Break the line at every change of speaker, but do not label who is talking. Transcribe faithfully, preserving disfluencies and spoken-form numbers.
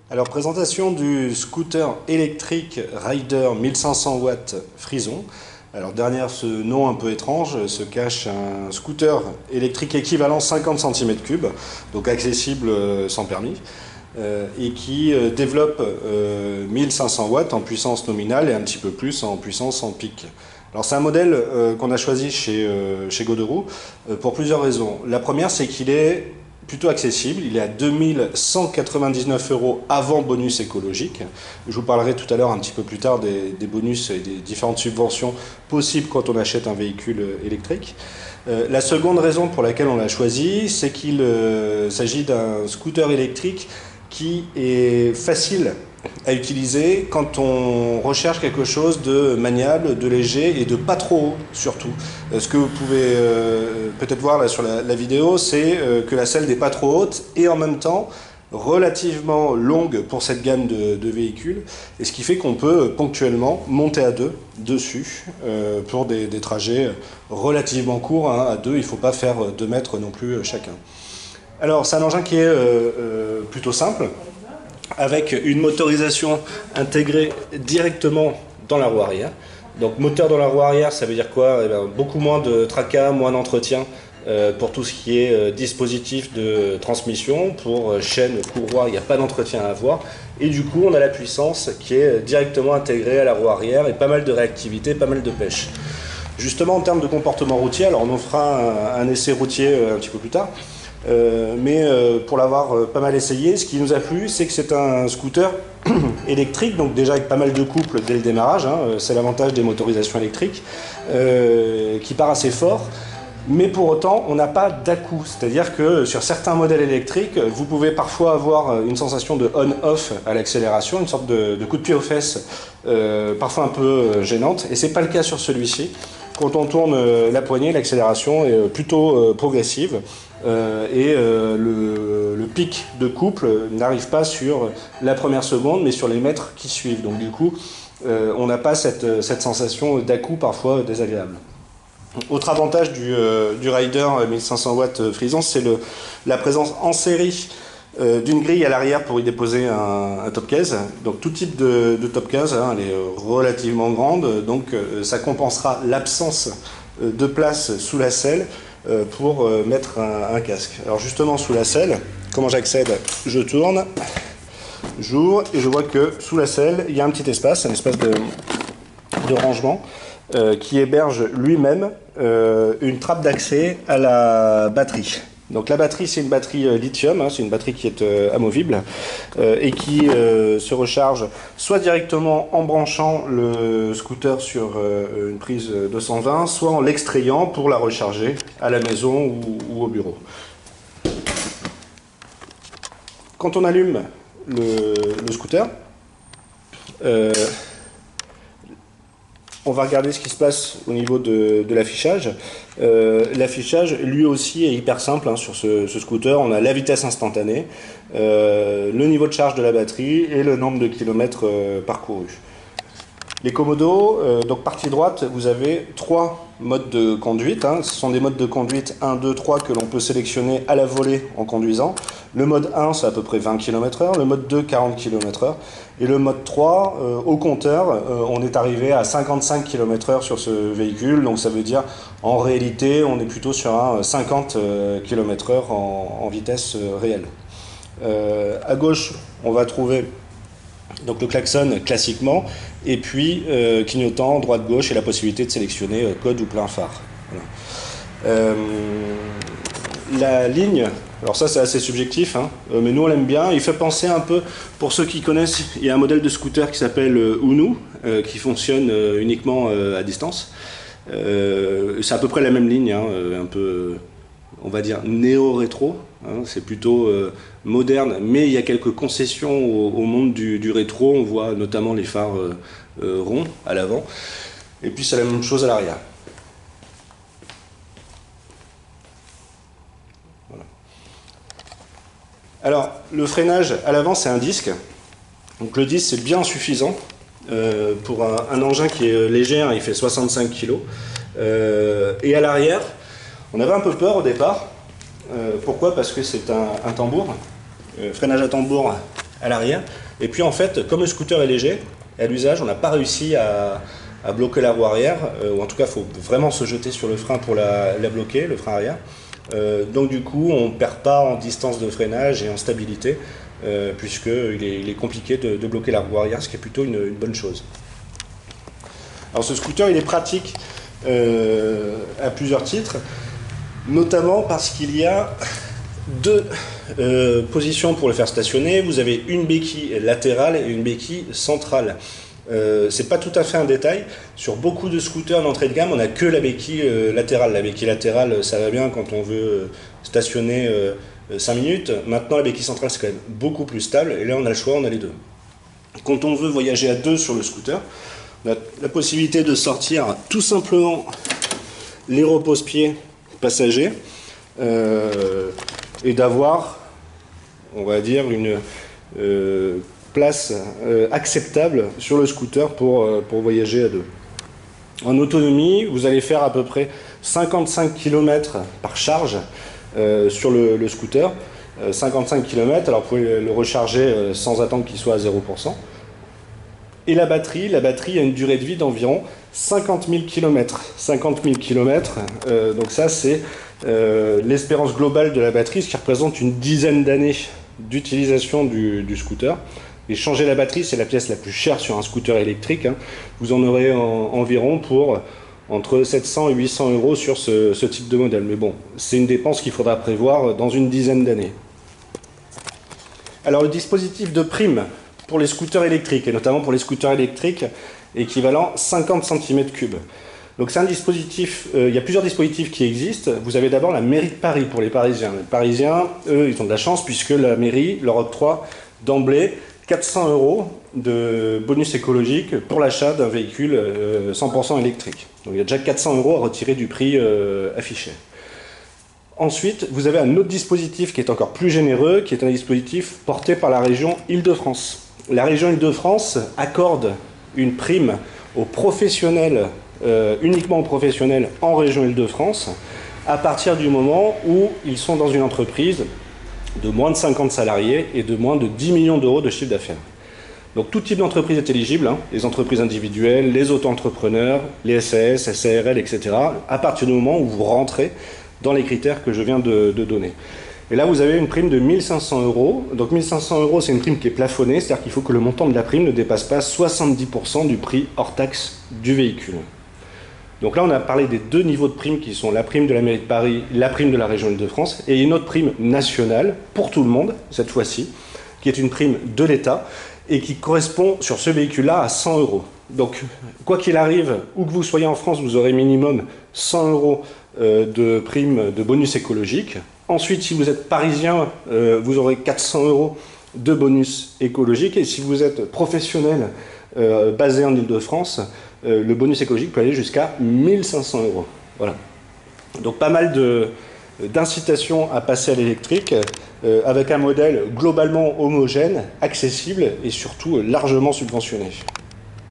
Alors, présentation du scooter électrique Rider mille cinq cents watts Frison. Alors, derrière ce nom un peu étrange se cache un scooter électrique équivalent cinquante centimètres cubes, donc accessible sans permis, euh, et qui euh, développe euh, mille cinq cents watts en puissance nominale et un petit peu plus en puissance en pic. Alors, c'est un modèle euh, qu'on a choisi chez, euh, chez Goderoux euh, pour plusieurs raisons. La première, c'est qu'il est plutôt accessible, il est à deux mille cent quatre-vingt-dix-neuf euros avant bonus écologique. Je vous parlerai tout à l'heure un petit peu plus tard des, des bonus et des différentes subventions possibles quand on achète un véhicule électrique. Euh, la seconde raison pour laquelle on l'a choisi, c'est qu'il euh, s'agit d'un scooter électrique qui est facile à utiliser quand on recherche quelque chose de maniable, de léger et de pas trop haut surtout. Euh, ce que vous pouvez euh, peut-être voir là sur la, la vidéo, c'est euh, que la selle n'est pas trop haute et en même temps relativement longue pour cette gamme de, de véhicules, et ce qui fait qu'on peut ponctuellement monter à deux dessus euh, pour des, des trajets relativement courts. Hein, à deux, il ne faut pas faire deux mètres non plus chacun. Alors c'est un engin qui est euh, euh, plutôt simple, avec une motorisation intégrée directement dans la roue arrière. Donc moteur dans la roue arrière, ça veut dire quoi? Eh bien, beaucoup moins de tracas, moins d'entretien euh, pour tout ce qui est euh, dispositif de transmission. Pour euh, chaîne, courroie, il n'y a pas d'entretien à avoir. Et du coup, on a la puissance qui est directement intégrée à la roue arrière et pas mal de réactivité, pas mal de pêche. Justement, en termes de comportement routier, alors on en fera un, un essai routier euh, un petit peu plus tard. Euh, mais euh, pour l'avoir euh, pas mal essayé, ce qui nous a plu, c'est que c'est un scooter électrique, donc déjà avec pas mal de couple dès le démarrage, hein, c'est l'avantage des motorisations électriques, euh, qui part assez fort, mais pour autant on n'a pas d'à-coup, c'est-à-dire que sur certains modèles électriques, vous pouvez parfois avoir une sensation de on-off à l'accélération, une sorte de, de coup de pied aux fesses, euh, parfois un peu gênante, et c'est pas le cas sur celui-ci. Quand on tourne la poignée, l'accélération est plutôt progressive. Euh, et euh, le, le pic de couple n'arrive pas sur la première seconde mais sur les mètres qui suivent, donc du coup euh, on n'a pas cette, cette sensation d'à-coup parfois désagréable. Autre avantage du, euh, du Rider mille cinq cents watts Frison, c'est la présence en série euh, d'une grille à l'arrière pour y déposer un, un top case, donc tout type de, de top case, hein, elle est relativement grande, donc euh, ça compensera l'absence de place sous la selle pour mettre un, un casque. Alors justement sous la selle, comment j'accède? Je tourne, j'ouvre et je vois que sous la selle il y a un petit espace, un espace de, de rangement euh, qui héberge lui-même euh, une trappe d'accès à la batterie. Donc la batterie, c'est une batterie euh, lithium, hein, c'est une batterie qui est euh, amovible euh, et qui euh, se recharge soit directement en branchant le scooter sur euh, une prise deux cent vingt, soit en l'extrayant pour la recharger à la maison ou, ou au bureau. Quand on allume le, le scooter, euh, on va regarder ce qui se passe au niveau de, de l'affichage. Euh, l'affichage, lui aussi, est hyper simple hein, sur ce, ce scooter. On a la vitesse instantanée, euh, le niveau de charge de la batterie et le nombre de kilomètres euh, parcourus. Les commodos, euh, donc partie droite, vous avez trois modes de conduite. Hein. Ce sont des modes de conduite un, deux, trois que l'on peut sélectionner à la volée en conduisant. Le mode un, c'est à peu près vingt kilomètres heure. Le mode deux, quarante kilomètres heure. Et le mode trois, euh, au compteur, euh, on est arrivé à cinquante-cinq kilomètres heure sur ce véhicule. Donc ça veut dire, en réalité, on est plutôt sur un cinquante kilomètres heure en, en vitesse euh, réelle. Euh, à gauche, on va trouver donc le klaxon classiquement, et puis euh, clignotant droite-gauche et la possibilité de sélectionner euh, code ou plein phare. Voilà. Euh, la ligne, alors ça c'est assez subjectif, hein, euh, mais nous on l'aime bien, il fait penser un peu, pour ceux qui connaissent, il y a un modèle de scooter qui s'appelle euh, Unu, euh, qui fonctionne euh, uniquement euh, à distance. Euh, c'est à peu près la même ligne, hein, un peu, on va dire, néo-rétro. Hein, c'est plutôt euh, moderne, mais il y a quelques concessions au, au monde du, du rétro. On voit notamment les phares euh, euh, ronds à l'avant. Et puis c'est la même chose à l'arrière. Voilà. Alors, le freinage à l'avant, c'est un disque. Donc le disque, c'est bien suffisant euh, pour un, un engin qui est léger, hein, il fait soixante-cinq kilos. Euh, et à l'arrière, on avait un peu peur au départ. Euh, pourquoi? Parce que c'est un, un tambour, euh, freinage à tambour à l'arrière. Et puis en fait, comme le scooter est léger, à l'usage, on n'a pas réussi à, à bloquer la roue arrière, euh, ou en tout cas, il faut vraiment se jeter sur le frein pour la, la bloquer, le frein arrière. Euh, donc du coup, on ne perd pas en distance de freinage et en stabilité, euh, puisqu'il est, il est compliqué de, de bloquer la roue arrière, ce qui est plutôt une, une bonne chose. Alors ce scooter, il est pratique euh, à plusieurs titres, notamment parce qu'il y a deux euh, positions pour le faire stationner. Vous avez une béquille latérale et une béquille centrale. Euh, c'est pas tout à fait un détail. Sur beaucoup de scooters d'entrée de gamme, on n'a que la béquille euh, latérale. La béquille latérale, ça va bien quand on veut euh, stationner euh, cinq minutes. Maintenant, la béquille centrale, c'est quand même beaucoup plus stable. Et là, on a le choix, on a les deux. Quand on veut voyager à deux sur le scooter, on a la possibilité de sortir tout simplement les repose-pieds passagers euh, et d'avoir, on va dire, une euh, place euh, acceptable sur le scooter pour, euh, pour voyager à deux. En autonomie, vous allez faire à peu près cinquante-cinq kilomètres par charge euh, sur le, le scooter. Euh, cinquante-cinq kilomètres, alors vous pouvez le recharger euh, sans attendre qu'il soit à zéro pour cent. Et la batterie, la batterie a une durée de vie d'environ cinquante mille kilomètres. cinquante mille kilomètres, euh, donc ça c'est euh, l'espérance globale de la batterie, ce qui représente une dizaine d'années d'utilisation du, du scooter. Et changer la batterie, c'est la pièce la plus chère sur un scooter électrique, hein. Vous en aurez en, environ pour entre sept cents et huit cents euros sur ce, ce type de modèle. Mais bon, c'est une dépense qu'il faudra prévoir dans une dizaine d'années. Alors le dispositif de prime pour les scooters électriques, et notamment pour les scooters électriques équivalent cinquante centimètres cubes. Donc c'est un dispositif, euh, il y a plusieurs dispositifs qui existent. Vous avez d'abord la mairie de Paris pour les Parisiens. Les Parisiens, eux, ils ont de la chance puisque la mairie leur octroie d'emblée quatre cents euros de bonus écologique pour l'achat d'un véhicule euh, cent pour cent électrique. Donc il y a déjà quatre cents euros à retirer du prix euh, affiché. Ensuite, vous avez un autre dispositif qui est encore plus généreux, qui est un dispositif porté par la région Île-de-France. La région Île-de-France accorde une prime aux professionnels, euh, uniquement aux professionnels en région Île-de-France, à partir du moment où ils sont dans une entreprise de moins de cinquante salariés et de moins de dix millions d'euros de chiffre d'affaires. Donc tout type d'entreprise est éligible, hein, les entreprises individuelles, les auto-entrepreneurs, les S A S, S A R L, et cetera, à partir du moment où vous rentrez dans les critères que je viens de, de donner. Et là, vous avez une prime de mille cinq cents euros. Donc mille cinq cents euros, c'est une prime qui est plafonnée, c'est-à-dire qu'il faut que le montant de la prime ne dépasse pas soixante-dix pour cent du prix hors taxe du véhicule. Donc là, on a parlé des deux niveaux de primes qui sont la prime de la mairie de Paris, la prime de la région Île-de-France, et une autre prime nationale, pour tout le monde, cette fois-ci, qui est une prime de l'État, et qui correspond sur ce véhicule-là à cent euros. Donc, quoi qu'il arrive, où que vous soyez en France, vous aurez minimum cent euros euh, de prime de bonus écologique. Ensuite, si vous êtes parisien, euh, vous aurez quatre cents euros de bonus écologique. Et si vous êtes professionnel euh, basé en Île-de-France, euh, le bonus écologique peut aller jusqu'à mille cinq cents euros. Voilà. Donc pas mal de, d'incitation à passer à l'électrique, euh, avec un modèle globalement homogène, accessible et surtout largement subventionné.